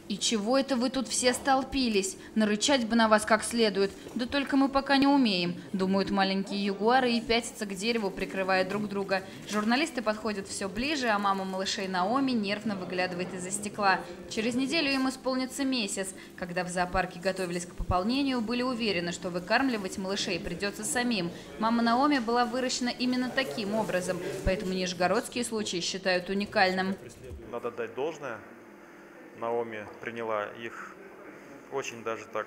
И чего это вы тут все столпились? Нарычать бы на вас как следует. Да только мы пока не умеем, думают маленькие ягуары и пятятся к дереву, прикрывая друг друга. Журналисты подходят все ближе, а мама малышей Наоми нервно выглядывает из-за стекла. Через неделю им исполнится месяц. Когда в зоопарке готовились к пополнению, были уверены, что выкармливать малышей придется самим. Мама Наоми была выращена именно таким образом, поэтому нижегородские случаи считают уникальным. Надо дать должное. Наоми приняла их очень даже так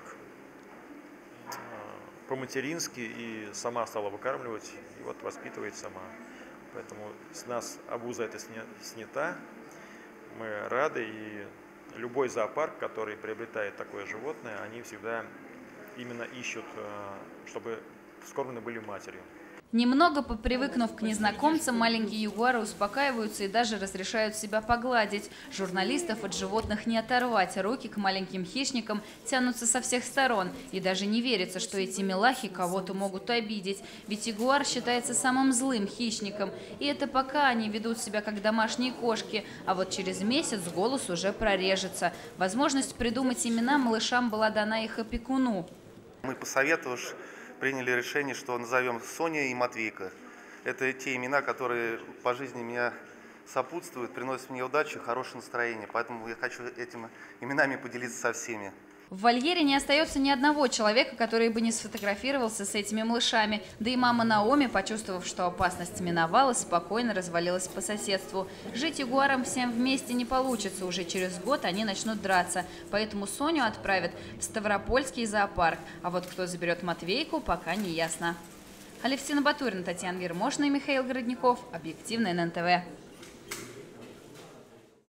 по-матерински и сама стала выкармливать, и вот воспитывает сама. Поэтому с нас обуза эта снята, мы рады, и любой зоопарк, который приобретает такое животное, они всегда именно ищут, чтобы вскормлены были матерью. Немного попривыкнув к незнакомцам, маленькие ягуары успокаиваются и даже разрешают себя погладить. Журналистов от животных не оторвать. Руки к маленьким хищникам тянутся со всех сторон. И даже не верится, что эти милахи кого-то могут обидеть. Ведь ягуар считается самым злым хищником. И это пока они ведут себя как домашние кошки. А вот через месяц голос уже прорежется. Возможность придумать имена малышам была дана их опекуну. Мы, посоветовавшись, приняли решение, что назовем Соня и Матвейка. Это те имена, которые по жизни меня сопутствуют, приносят мне удачу, хорошее настроение. Поэтому я хочу этими именами поделиться со всеми. В вольере не остается ни одного человека, который бы не сфотографировался с этими малышами. Да и мама Наоми, почувствовав, что опасность миновала, спокойно развалилась по соседству. Жить ягуарам всем вместе не получится. Уже через год они начнут драться. Поэтому Соню отправят в Ставропольский зоопарк. А вот кто заберет Матвейку, пока не ясно. Алевтина Батурина, Татьяна Вермошина и Михаил Городников. Объективное ННТВ.